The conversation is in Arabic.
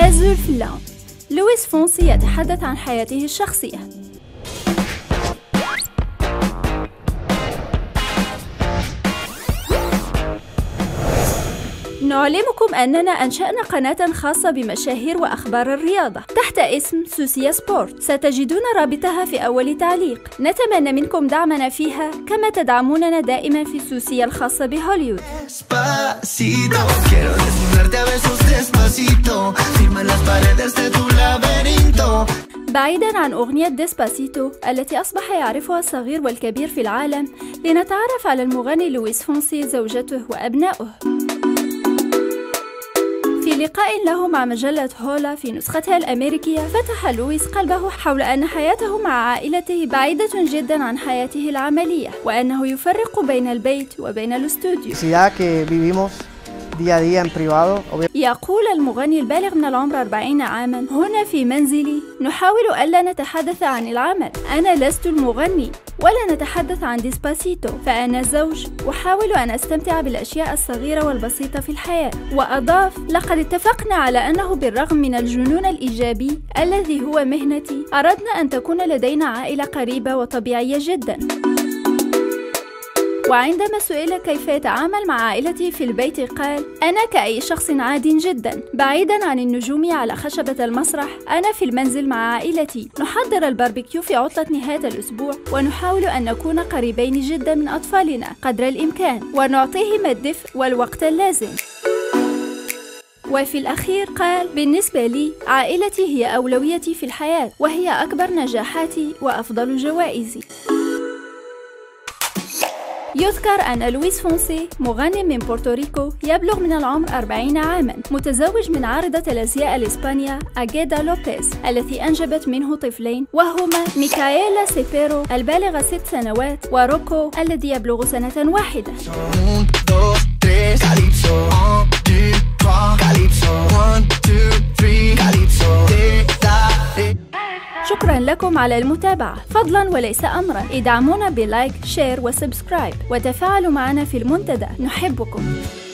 أزول فلام. لويس فونسي يتحدث عن حياته الشخصية. نعلمكم أننا أنشأنا قناة خاصة بمشاهير وأخبار الرياضة تحت اسم سوسيا سبورت، ستجدون رابطها في أول تعليق. نتمنى منكم دعمنا فيها كما تدعموننا دائما في سوسيا الخاصة بهوليوود. بعيدا عن أغنية ديسباسيتو التي أصبح يعرفها الصغير والكبير في العالم، لنتعرف على المغني لويس فونسي، زوجته وأبنائه. في لقاء له مع مجلة هولا في نسختها الأمريكية، فتح لويس قلبه حول أن حياته مع عائلته بعيدة جدا عن حياته العملية، وأنه يفرق بين البيت وبين الاستوديو. يقول المغني البالغ من العمر 40 عاما: هنا في منزلي نحاول ألا نتحدث عن العمل، أنا لست المغني، ولا نتحدث عن ديسباسيتو، فأنا زوج أحاول أن أستمتع بالأشياء الصغيرة والبسيطة في الحياة. وأضاف: لقد اتفقنا على أنه بالرغم من الجنون الإيجابي الذي هو مهنتي، أردنا أن تكون لدينا عائلة قريبة وطبيعية جدا. وعندما سئل كيف يتعامل مع عائلته في البيت، قال: أنا كأي شخص عادي جدا، بعيدا عن النجوم على خشبة المسرح، أنا في المنزل مع عائلتي، نحضر الباربيكيو في عطلة نهاية الأسبوع، ونحاول أن نكون قريبين جدا من أطفالنا قدر الإمكان، ونعطيهم الدفء والوقت اللازم. وفي الأخير قال: بالنسبة لي عائلتي هي أولويتي في الحياة، وهي أكبر نجاحاتي وأفضل جوائزي. يذكر أن لويس فونسي مغني من بورتوريكو يبلغ من العمر 40 عاما، متزوج من عارضة الأزياء الإسبانية أجيدا لوبيز التي أنجبت منه طفلين، وهما ميكايلا سيبيرو البالغة 6 سنوات، وروكو الذي يبلغ سنة واحدة. شكرا لكم على المتابعة، فضلا وليس أمرا، ادعمونا بلايك، شير وسبسكرايب، وتفاعلوا معنا في المنتدى، نحبكم.